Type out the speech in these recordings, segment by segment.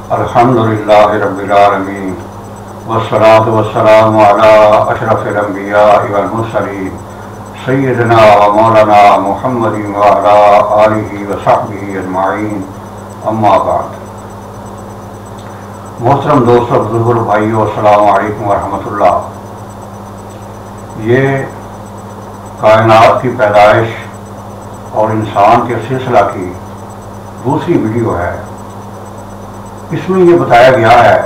الحمدللہ رب العالمین والصلاة والسلام علی اشرف الانبیاء والمرسلین سیدنا و مولانا محمد وعلی آلہ وصحبہ اجمعین، اما بعد۔ محترم دوستوں، بزرگوں، بھائیوں، السلام علیکم ورحمۃ اللہ۔ یہ کائنات کی پیدائش اور انسان کے سلسلہ کی دوسری ویڈیو ہے۔ اس میں یہ بتایا گیا ہے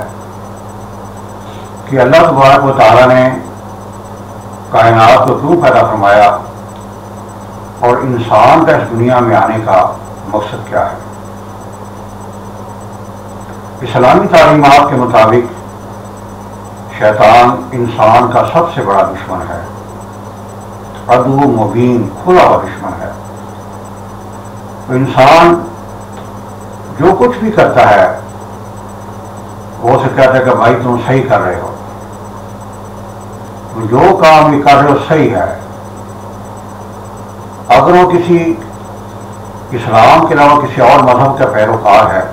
کہ اللہ تبارک و تعالیٰ نے کائنات کو کیوں پیدا فرمایا اور انسان کا اس دنیا میں آنے کا مقصد کیا ہے۔ اسلامی تعلیمات کے مطابق شیطان انسان کا سب سے بڑا دشمن ہے، عدو مبین، کھلا ہوا دشمن ہے۔ تو انسان جو کچھ بھی کرتا ہے وہ سے کہتا ہے کہ بھائی تم صحیح کر رہے ہو، جو کام یہ کر رہے ہو صحیح ہے۔ اگر وہ کسی اسلام کے علاوہ کسی اور مذہب کا پیروکار ہے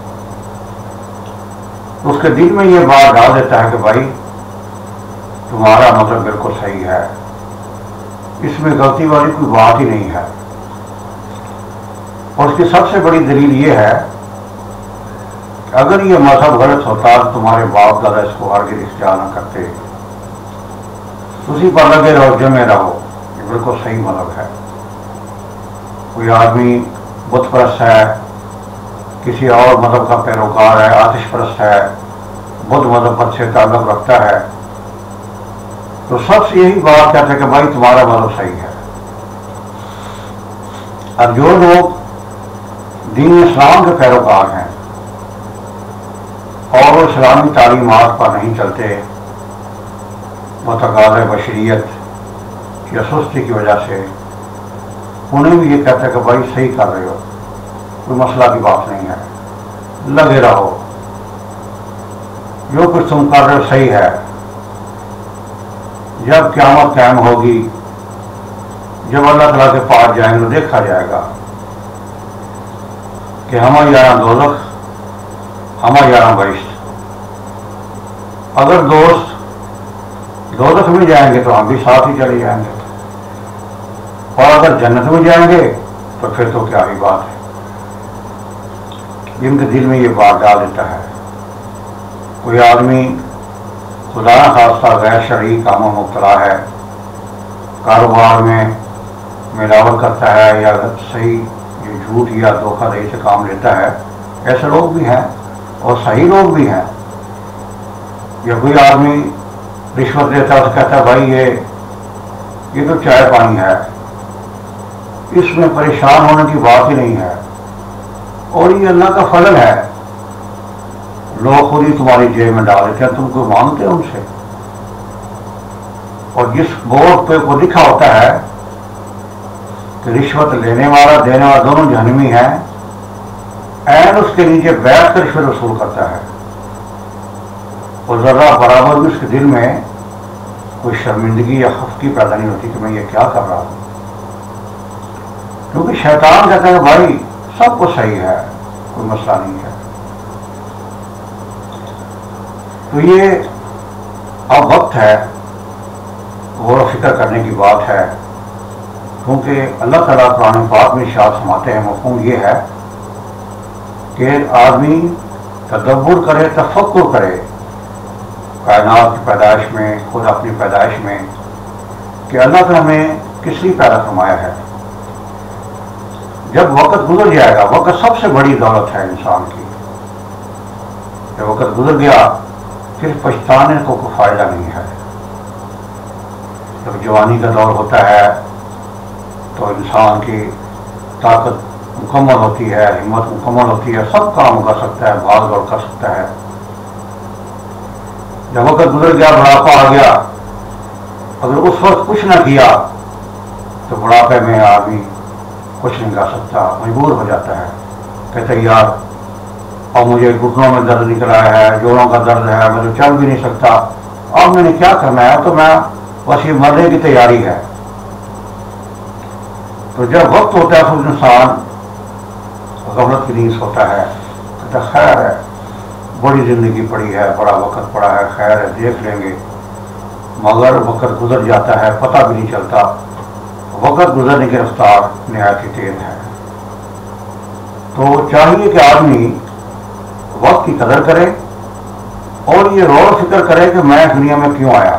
تو اس کے دل میں یہ بات ڈال دیتا ہے کہ بھائی تمہارا مذہب بالکل صحیح ہے، اس میں غلطی والی کوئی بات ہی نہیں ہے۔ اور اس کی سب سے بڑی دلیل یہ ہے کہ اگر یہ مذہب غلط ہوتا تو تمہارے باپ دادا اس کو ہرگز اختیار نہ کرتے، اسی پر لگے رہو، جمے رہو، یہ بالکل صحیح مذہب ہے۔ کوئی آدمی بت پرست ہے، کسی اور مذہب کا پیروکار ہے، آتش پرست ہے، بدھ مذہب پر سے تعلق رکھتا ہے، تو سب سے یہی بات کہتا ہے کہ بھائی تمہارا مذہب صحیح ہے۔ اب جو لوگ دین اسلام کے پیروکار ہیں اور وہ اسلامی تعلیمات پر نہیں چلتے، متقاضی بشریت یا سستی کی وجہ سے، انہیں بھی یہ کہتا ہے کہ بھائی صحیح کر رہے ہو، کوئی مسئلہ کی بات نہیں ہے، لگے رہو، جو کچھ تم کر رہے ہو صحیح ہے۔ جب قیامت قائم ہوگی، جب اللہ تعالیٰ کے پاس جائیں گے تو دیکھا جائے گا کہ ہمارا یہاں دوزخ، ہمارا یہاں بہشت۔ اگر دوست دوزخ میں جائیں گے تو ہم بھی ساتھ ہی چلے جائیں گے، اور اگر جنت میں جائیں گے تو پھر تو کیا ہی بات ہے۔ جن کے دل میں یہ بات ڈال دیتا ہے، کوئی آدمی خدا نخواستہ غیر شرعی کاموں میں مبتلا ہے، کاروبار میں ملاوٹ کرتا ہے یا صحیح جھوٹ یا دھوکہ دہی سے کام لیتا ہے، ایسے لوگ بھی ہیں اور صحیح لوگ بھی ہیں۔ یا کوئی آدمی رشوت لیتا ہے، تو کہتا ہے بھائی یہ تو چائے پانی ہے، اس میں پریشان ہونے کی بات ہی نہیں ہے، اور یہ اللہ کا فضل ہے، لوگ خود ہی تمہاری جیب میں ڈال دیتے ہیں، تم کو مانگتے ہیں ان سے۔ اور جس بورڈ پہ کو لکھا ہوتا ہے کہ رشوت لینے والا دینے والا دونوں جہنمی ہیں، عین اس کے نیچے بیٹھ کر رشوت وصول کرتا ہے، اور ذرہ برابر بھی اس کے دل میں کوئی شرمندگی یا خفگی پیدا نہیں ہوتی کہ میں یہ کیا کر رہا ہوں، کیونکہ شیطان کہتا ہے بھائی سب کچھ صحیح ہے، کوئی مسئلہ نہیں ہے۔ تو یہ اب وقت ہے، غور و فکر کرنے کی بات ہے، کیونکہ اللہ تعالیٰ قرآن پاک میں ارشاد فرماتے ہیں، مفہوم یہ ہے کہ آدمی تدبر کرے، تفکر کرے کائنات کی پیدائش میں، خود اپنی پیدائش میں، کہ اللہ تعالیٰ نے کس لیے پیدا فرمایا ہے۔ جب وقت گزر جائے گا، وقت سب سے بڑی دولت ہے انسان کی، جب وقت گزر گیا پھر پچھتانے کو کوئی فائدہ نہیں ہے۔ جب جوانی کا دور ہوتا ہے تو انسان کی طاقت مکمل ہوتی ہے، ہمت مکمل ہوتی ہے، سب کام کر سکتا ہے، بھاگ دوڑ کر سکتا ہے۔ جب وقت گزر گیا، بڑھاپا آ گیا، اگر اس وقت کچھ نہ کیا تو بڑھاپے میں آدمی کچھ نہیں کر سکتا، مجبور ہو جاتا ہے، کہتے یار اور مجھے گھٹنوں میں درد نکل آیا ہے، جوڑوں کا درد ہے، میں تو چل بھی نہیں سکتا، اب میں نے کیا کرنا ہے، تو میں بس یہ مرنے کی تیاری ہے۔ تو جب وقت ہوتا ہے تو انسان غفلت کی نیند ہوتا ہے، کہتا خیر ہے بڑی زندگی پڑی ہے، بڑا وقت پڑا ہے، خیر ہے دیکھ لیں گے، مگر وقت گزر جاتا ہے، پتہ بھی نہیں چلتا، وقت گزرنے کی رفتار نہایت ہی تیز ہے۔ تو چاہیے کہ آدمی وقت کی قدر کرے اور یہ غور و فکر کرے کہ میں دنیا میں کیوں آیا۔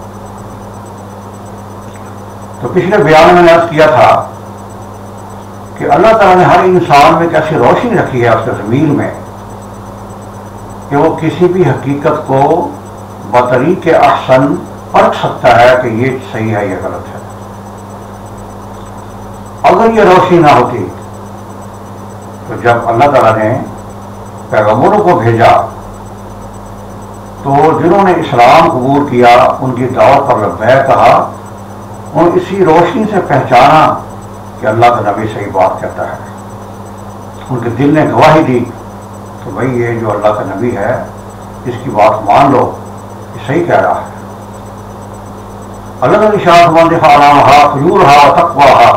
تو پچھلے بیان میں نے عرض کیا تھا کہ اللہ تعالیٰ نے ہر انسان میں ایک ایسی روشنی رکھی ہے اس کے ضمیر میں کہ وہ کسی بھی حقیقت کو بطریق احسن پرکھ سکتا ہے کہ یہ صحیح ہے، یہ غلط ہے۔ اگر یہ روشنی نہ ہوتی تو جب اللہ تعالیٰ نے پیغمبروں کو بھیجا تو جنہوں نے اسلام قبول کیا، ان کی دعوت پر لبیک کہا، اور اسی روشنی سے پہچانا کہ اللہ کا نبی صحیح بات کہتا ہے، ان کے دل نے گواہی دی کہ بھئی یہ جو اللہ کا نبی ہے اس کی بات مان لو، یہ صحیح کہہ رہا ہے۔ اللہ نے ارشاد فرمایا فجورہا و تقواہا،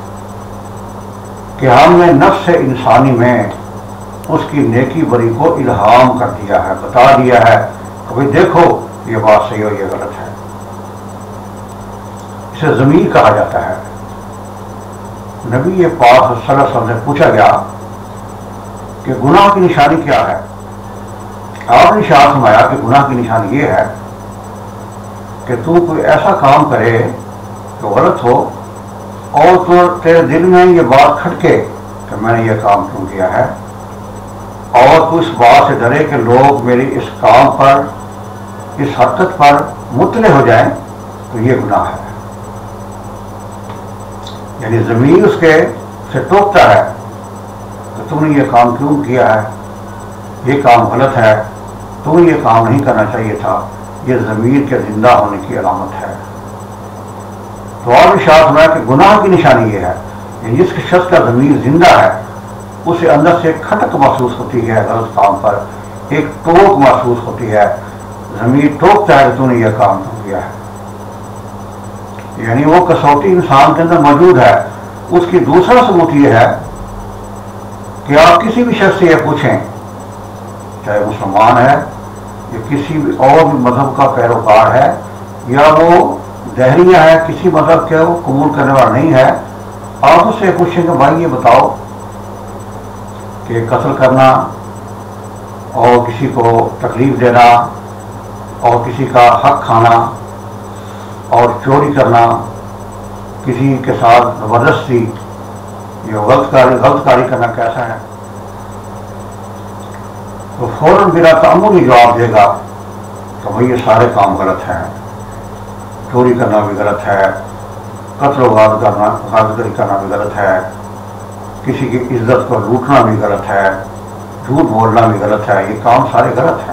کہ ہم نے نفس انسانی میں اس کی نیکی بری کو الہام کر دیا ہے، بتا دیا ہے کہ بھئی دیکھو یہ بات صحیح ہو، یہ غلط ہے۔ اسے ضمیر کہا جاتا ہے۔ نبی پاک صلی اللہ علیہ وسلم سے پوچھا گیا کہ گناہ کی نشانی کیا ہے؟ آپ نے ارشاد فرمایا کہ گناہ کی نشانی یہ ہے کہ تو کوئی ایسا کام کرے جو غلط ہو اور تو تیرے دل میں یہ بات کھٹکے کہ میں نے یہ کام کیوں کیا ہے، اور تو اس بات سے ڈرے کہ لوگ میری اس کام پر، اس حرکت پر مطلع ہو جائیں، تو یہ گناہ ہے۔ یعنی ضمیر اس کے سے ٹوکتا ہے کہ تم نے یہ کام کیوں کیا ہے، یہ کام غلط ہے، تمہیں یہ کام نہیں کرنا چاہیے تھا۔ یہ ضمیر کے زندہ ہونے کی علامت ہے۔ تو اور ارشاد فرمایا کہ گناہ کی نشانی یہ ہے کہ جس شخص کا ضمیر زندہ ہے اسے اندر سے کھٹک محسوس ہوتی ہے، غلط کام پر ایک ٹوک محسوس ہوتی ہے، ضمیر ٹوکتا ہے کہ تم نے یہ کام کیوں کیا ہے۔ یعنی وہ کسوٹی انسان کے اندر موجود ہے۔ اس کی دوسرا ثبوت یہ ہے کہ آپ کسی بھی شخص سے یہ پوچھیں، چاہے مسلمان ہے یا کسی بھی اور بھی مذہب کا پیروکار ہے یا وہ دہریہ ہے، کسی مذہب کے وہ قبول کرنے والا نہیں ہے، آپ اس سے پوچھیں کہ بھائی یہ بتاؤ کہ قتل کرنا اور کسی کو تکلیف دینا اور کسی کا حق کھانا اور چوری کرنا، کسی کے ساتھ زبردستی یہ غلط کاری کرنا کیسا ہے؟ تو فوراً بلا تأمل ہی جواب دے گا کہ بھئی یہ سارے کام غلط ہیں، چوری کرنا بھی غلط ہے، قتل و غارت کرنا بھی غلط ہے، کسی کی عزت کو لوٹنا بھی غلط ہے، جھوٹ بولنا بھی غلط ہے، یہ کام سارے غلط ہیں۔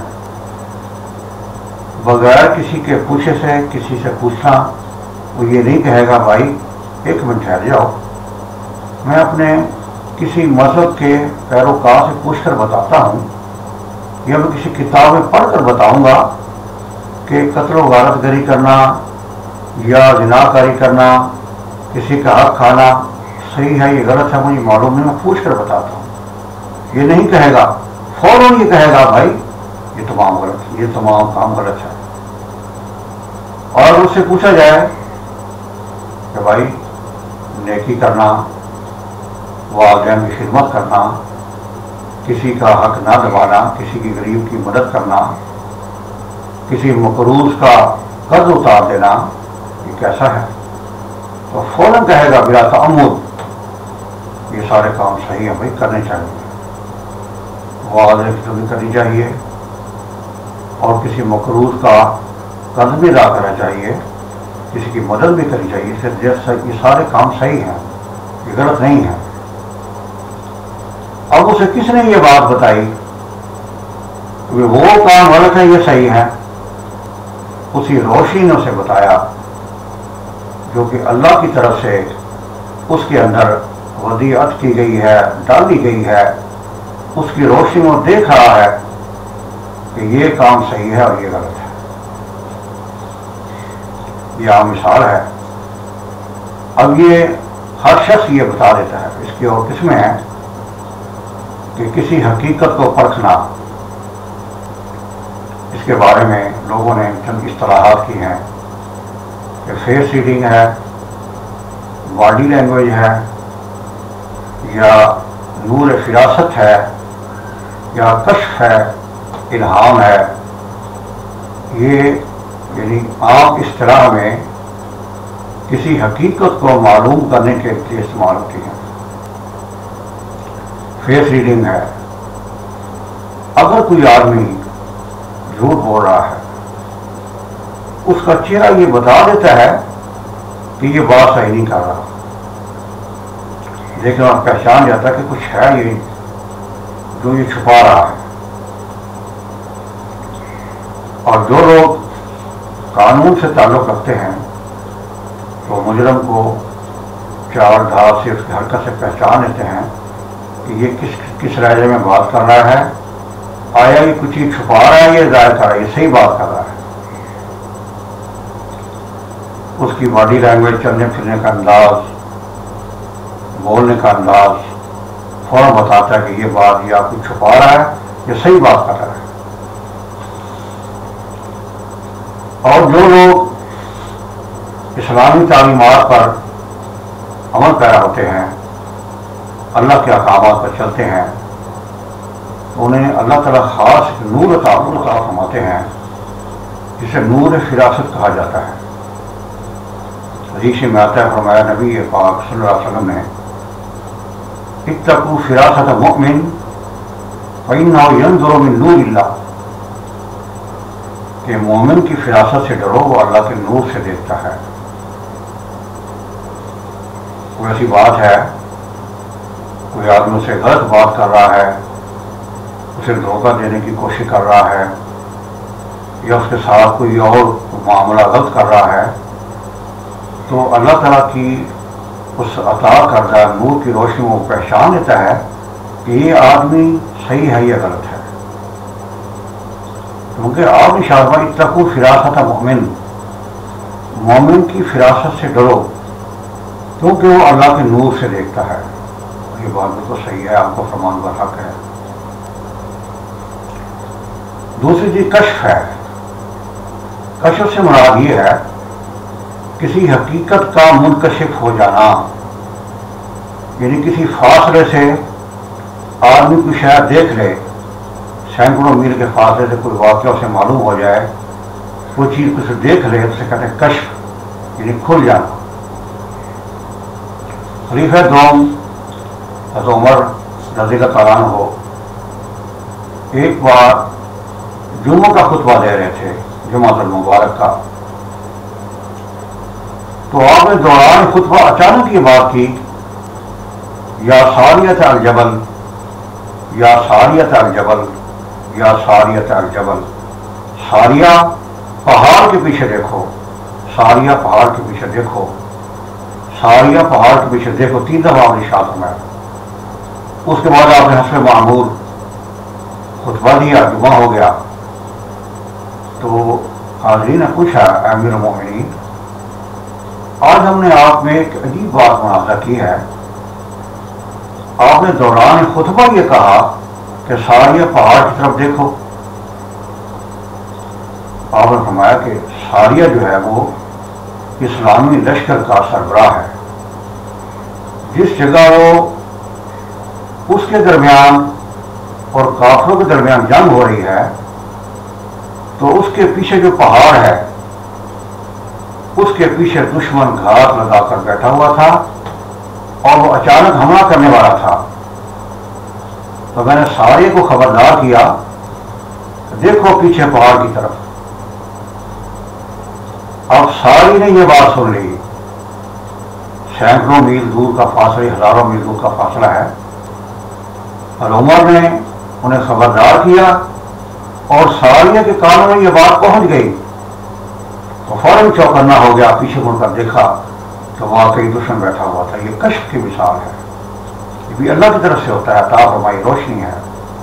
بغیر کسی کے پوچھے سے کسی سے پوچھنا، وہ یہ نہیں کہے گا بھائی ایک منٹ ٹھہر جاؤ، میں اپنے کسی مذہب کے پیروکار سے پوچھ کر بتاتا ہوں یا میں کسی کتاب میں پڑھ کر بتاؤں گا کہ قتل و غارت گری کرنا یا زنا کاری کرنا، کسی کا حق کھانا صحیح ہے یہ غلط ہے، مجھے معلوم نہیں، میں پوچھ کر بتاتا ہوں۔ یہ نہیں کہے گا، فوراً یہ کہے گا بھائی یہ تمام غلط، یہ تمام کام غلط ہے۔ اور اس سے پوچھا جائے کہ بھائی نیکی کرنا، والدین کی خدمت کرنا، کسی کا حق نہ دبانا، کسی کی غریب کی مدد کرنا، کسی مقروض کا قرض اتار دینا، یہ کیسا ہے؟ تو فوراً کہے گا بلا تأمل یہ سارے کام صحیح ہیں، بھائی کرنے چاہیے، والدین کی خدمت کرنی چاہیے اور کسی مقروض کا قرض بھی ادا کرنا چاہیے، کسی کی مدد بھی کرنی چاہیے، یہ سارے کام صحیح ہیں، یہ غلط نہیں ہے۔ اب اسے کس نے یہ بات بتائی کہ وہ کام غلط ہے یہ صحیح ہے؟ اسی روشنی نے اسے بتایا جو کہ اللہ کی طرف سے اس کے اندر ودیعت کی گئی ہے، ڈالی گئی ہے، اس کی روشنی میں دیکھ رہا ہے کہ یہ کام صحیح ہے اور یہ غلط ہے۔ یہ عام مثال ہے۔ اب یہ ہر شخص یہ بتا دیتا ہے، اس کی اور قسمیں ہیں کہ کسی حقیقت کو پرکھنا اس کے بارے میں لوگوں نے چند اصطلاحات کی ہیں کہ فیس ریڈنگ ہے، باڈی لینگویج ہے، یا نور فراست ہے، یا کشف ہے، الہام ہے. یہ یعنی عام اصطلاح میں کسی حقیقت کو معلوم کرنے کے لیے استعمال ہوتی ہیں. فیس ریڈنگ ہے، اگر کوئی آدمی جھوٹ بول رہا ہے، اس کا چہرہ یہ بتا دیتا ہے کہ یہ بات صحیح نہیں کر رہا، لیکن آپ پہچان جاتا ہے کہ کچھ ہے یہ جو یہ چھپا رہا ہے. اور جو لوگ قانون سے تعلق رکھتے ہیں تو مجرم کو چال ڈھال سے، اس کی حرکت سے پہچان لیتے ہیں کہ یہ کس لہجے میں بات کر رہا ہے. آیا یہ کچھ چیز چھپا رہا ہے، یہ ظاہر کر رہا ہے یہ صحیح بات کر رہا ہے. اس کی باڈی لینگویج، چلنے پھرنے کا انداز، بولنے کا انداز فوراً بتاتا ہے کہ یہ بات یا کچھ چھپا رہا ہے یا صحیح بات کر رہا ہے. اور جو لوگ اسلامی تعلیمات پر عمل پیرا ہوتے ہیں، اللہ کے احکامات پر چلتے ہیں، انہیں اللہ تعالیٰ خاص نور عطا فرماتے ہیں جسے نور فراست کہا جاتا ہے. حدیث میں آتا ہے، فرمایا نبی پاک صلی اللہ علیہ وسلم نے، اتقوا فراست مؤمن فإنه ينظر من نور اللہ، کہ مومن کی فراست سے ڈرو، وہ اللہ کے نور سے دیکھتا ہے. کوئی ایسی بات ہے، کوئی آدمی اسے غلط بات کر رہا ہے، اسے دھوکہ دینے کی کوشش کر رہا ہے، یا اس کے ساتھ کوئی اور معاملہ غلط کر رہا ہے، تو اللہ تعالیٰ کی اس عطا کردہ نور کی روشنی میں وہ پہچان لیتا ہے کہ یہ آدمی صحیح ہے یا غلط ہے. کیونکہ آپ نے شاہ اتقوا فراست مؤمن، مومن کی فراست سے ڈرو، کیونکہ وہ اللہ کے نور سے دیکھتا ہے. یہ بات بالکل صحیح ہے، آپ کو فرمان کا حق ہے. دوسری چیز کشف ہے. کشف سے مراد یہ ہے کسی حقیقت کا منکشف ہو جانا، یعنی کسی فاصلے سے آدمی کو شاید دیکھ لے، سینکڑوں میل کے فاصلے سے کوئی واقعہ اسے معلوم ہو جائے، کوئی چیز اسے دیکھ لے، اسے کہتے ہیں کشف، یعنی کھل جانا. خلیفہ دوم حضرت عمر رضی اللہ تعالیٰ عنہ ایک بار جمعہ کا خطبہ دے رہے تھے، جمعہ المبارک کا. تو آپ نے دوران خطبہ اچانک یہ بات کی، یا ساریت الجبل، یا ساریت الجبل، یا ساریت الجبل. ساریہ پہاڑ کے پیچھے دیکھو، ساریہ پہاڑ کے پیچھے دیکھو، ساریہ پہاڑ کے پیچھے دیکھو. 3 دفعہ آپ نے ارشاد فرمایا. اس کے بعد آپ نے حسب معمول خطبہ دیا، جمعہ ہو گیا. تو حاضرین نے پوچھا، امیر المومنین، آج ہم نے آپ میں ایک عجیب بات ملاحظہ کی ہے. آپ نے دوران خطبہ یہ کہا کہ ساریہ پہاڑ کی طرف دیکھو. آپ نے فرمایا کہ ساریہ جو ہے وہ اسلامی لشکر کا سربراہ ہے. جس جگہ وہ اس کے درمیان اور کافروں کے درمیان جنگ ہو رہی ہے، تو اس کے پیچھے جو پہاڑ ہے، اس کے پیچھے دشمن گھات لگا کر بیٹھا ہوا تھا اور وہ اچانک حملہ کرنے والا تھا. تو میں نے سارے کو خبردار کیا، دیکھو پیچھے پہاڑ کی طرف. اب ساری نے یہ بات سن لی. سینکڑوں میل دور کا فاصلہ، ہزاروں میل دور کا فاصلہ ہے، اور عمر نے انہیں خبردار کیا اور ساریہ کے کانوں میں یہ بات پہنچ گئی. تو فوراً چوکنا ہو گیا، پیچھے مڑ کر دیکھا تو واقعی دشمن بیٹھا ہوا تھا. یہ کشف کی مثال ہے، یہ بھی اللہ کی طرف سے ہوتا ہے، عطا فرمائی روشنی ہے.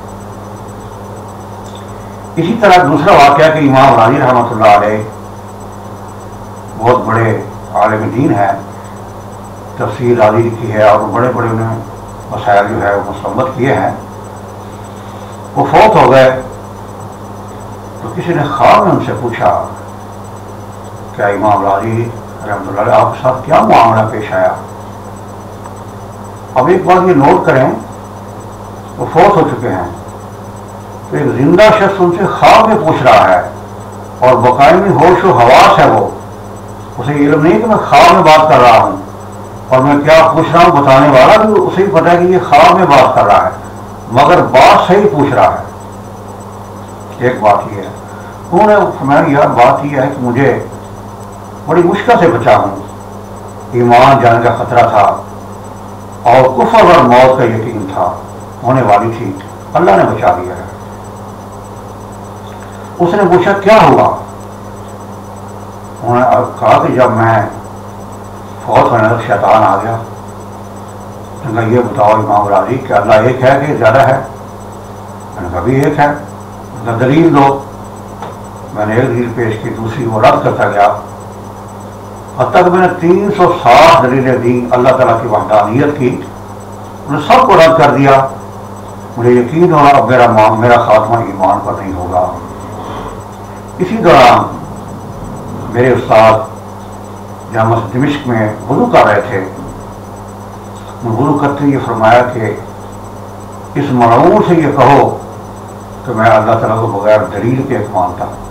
اسی طرح دوسرا واقعہ کہ امام راضی رحمۃ اللہ علیہ بہت بڑے عالم دین ہے، تفسیر راضی کی ہے، اور بڑے بڑے انہیں مسائل جو ہے وہ مستمت کیے ہیں. وہ فوت ہو گئے تو کسی نے خواب میں ان سے پوچھا کیا امام راضی رحمۃ اللہ علیہ آپ کے ساتھ کیا معاملہ پیش آیا؟ اب ایک بات یہ نوٹ کریں، وہ فوت ہو چکے ہیں، تو ایک زندہ شخص ان سے خواب میں پوچھ رہا ہے اور باقاعدہ ہوش و حواس ہے، وہ اسے علم نہیں کہ میں خواب میں بات کر رہا ہوں اور میں کیا پوچھ رہا ہوں، بتانے والا بھی اسے بھی پتا ہے کہ یہ خواب میں بات کر رہا ہے، مگر بات صحیح پوچھ رہا ہے۔ ایک بات یہ ہے، انہوں نے فرمایا یار بات یہ ہے کہ مجھے بڑی مشکل سے بچا ہوں، ایمان جانے کا خطرہ تھا اور کفر اور موت کا یقین تھا، ہونے والی تھی، اللہ نے بچا دیا ہے۔ اس نے پوچھا کیا ہوا؟ انہوں نے کہا کہ جب میں فوت ہونے تک شیطان آ گیا۔ میں نے کہا یہ بتاؤ امام راضی کہ اللہ ایک ہے کہ زیادہ ہے؟ میں نے کہا بھی ایک ہے۔ میں نے کہا دلیل دو۔ میں نے ایک دلیل پیش کی، دوسری وہ رد کرتا گیا، حتیٰ کہ میں نے 360 دلیلیں دی اللہ تعالیٰ کی وحدانیت کی، انہوں نے سب کو رد کر دیا۔ مجھے یقین ہوا اب میرا خاتمہ ایمان پر نہیں ہوگا۔ اسی دوران میرے استاد جامعہ دمشق میں وضو کر رہے تھے، وضو کرتے ہوئے فرمایا کہ اس ملعون سے یہ کہو کہ میں اللہ تعالیٰ کو بغیر دلیل کے ایک مانتا ہوں۔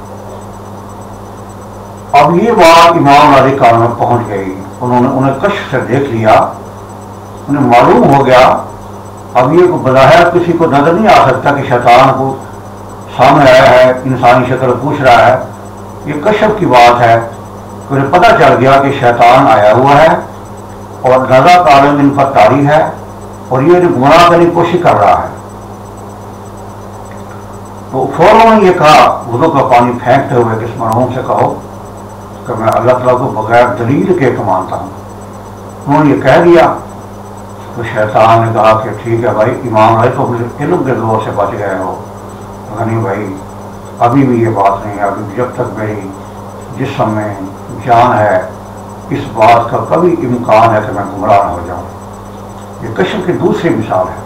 اب یہ بات امام راضی کان میں پہنچ گئی، انہیں کشف سے دیکھ لیا، انہیں معلوم ہو گیا۔ اب یہ بظاہر کسی کو نظر نہیں آ سکتا کہ شیطان کو سامنے آیا ہے، انسانی شکل پوچھ رہا ہے، یہ کشف کی بات ہے۔ انہیں پتہ چل گیا کہ شیطان آیا ہوا ہے اور نظر عالم ان پر طاری ہے اور یہ گمراہ کرنے کی کوشش کر رہا ہے۔ تو فوراً یہ کہا وضو کا پانی پھینکتے ہوئے کہ اس مرحوم سے کہو کہ میں اللہ تعالیٰ کو بغیر دلیل کے مانتا ہوں۔ انہوں نے یہ کہہ دیا تو شیطان نے کہا کہ ٹھیک ہے بھائی امام راضی تو اپنے علم کے زور سے بچ گئے ہو، نہیں بھائی ابھی بھی یہ بات نہیں ہے، ابھی جب تک میری جسم میں جان ہے اس بات کا کبھی امکان ہے کہ میں گمراہ نہ ہو جاؤں۔ یہ کشف کی دوسری مثال ہے،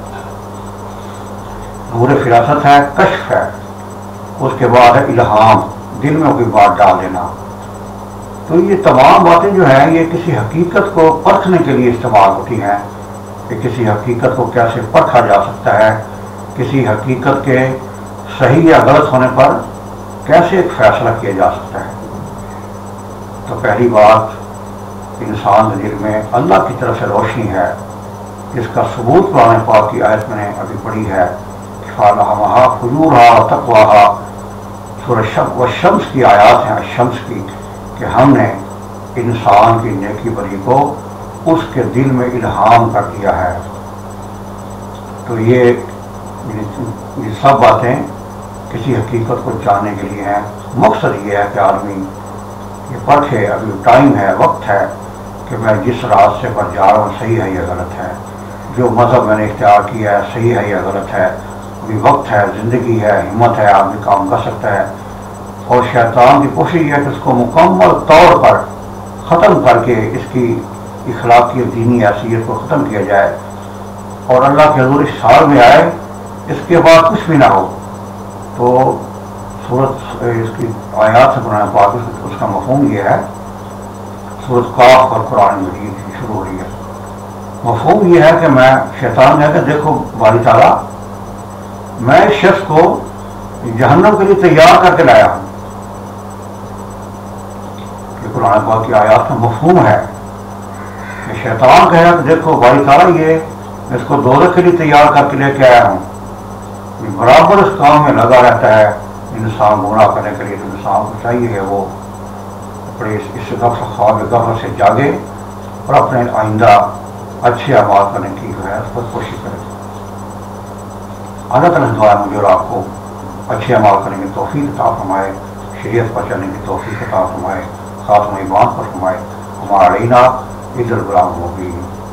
نور فراست ہے، کشف ہے، اس کے بعد ہے الہام، دل میں کوئی بات ڈال دینا۔ تو یہ تمام باتیں جو ہیں یہ کسی حقیقت کو پرکھنے کے لیے استعمال ہوتی ہیں کہ کسی حقیقت کو کیسے پرکھا جا سکتا ہے، کسی حقیقت کے صحیح یا غلط ہونے پر کیسے ایک فیصلہ کیا جا سکتا ہے۔ تو پہلی بات انسان کے دل میں اللہ کی طرف سے روشنی ہے، جس کا ثبوت قرآن پاک کی آیت میں نے ابھی پڑھی ہے، فَالْهَمَهَا فُجُورَهَا وَتَقْوَاهَا، سورہ والشمس کی آیات ہیں، الشمس کی، کہ ہم نے انسان کی نیکی بری کو اس کے دل میں الہام کر دیا ہے۔ تو یہ سب باتیں کسی حقیقت کو جاننے کے لیے ہیں۔ مقصد یہ ہے کہ آدمی یہ پرکھے، ابھی ٹائم ہے، وقت ہے کہ میں جس راستے پر جا رہا ہوں صحیح ہے یا غلط ہے، جو مذہب میں نے اختیار کیا ہے صحیح ہے یا غلط ہے، ابھی وقت ہے، زندگی ہے، ہمت ہے، آدمی کام کر سکتا ہے۔ اور شیطان کی کوشش یہ ہے کہ اس کو مکمل طور پر ختم کر کے اس کی اخلاقی اور دینی حیثیت کو ختم کیا جائے اور اللہ کے حضور اس حال میں آئے اس کے بعد کچھ بھی نہ ہو۔ تو سورت اس کی آیات سے قرآن پاک اس کا مفہوم یہ ہے، سورت قاف اور قرآن مجید شروع ہو رہی ہے، مفہوم یہ ہے کہ میں شیطان نے کہ دیکھو باری تعالیٰ میں اس شخص کو جہنم کے لیے تیار کر کے لایا ہوں۔ یہ قرآن پاک کی آیات کا مفہوم ہے کہ شیطان کہے کہ دیکھو باری تعالیٰ یہ اس کو دوزخ کے لیے تیار کر کے لے کے آیا ہوں، برابر اس کام میں لگا رہتا ہے انسان گمراہ کرنے کے لیے۔ تو انسان کو چاہیے کہ وہ اپنے اس خواب غفلت سے جاگے اور اپنے آئندہ اچھے اعمال کرنے کی جو ہے اس پر کوشش کرے۔ اللہ تعالیٰ دعا مجھے اور آپ کو اچھے اعمال کرنے کی توفیق عطا فرمائے، شریعت پر چلنے کی توفیق عطا فرمائے، خاتمہ ایمان پر فرمائے۔ ہمارا علینا عز الغلام مبین۔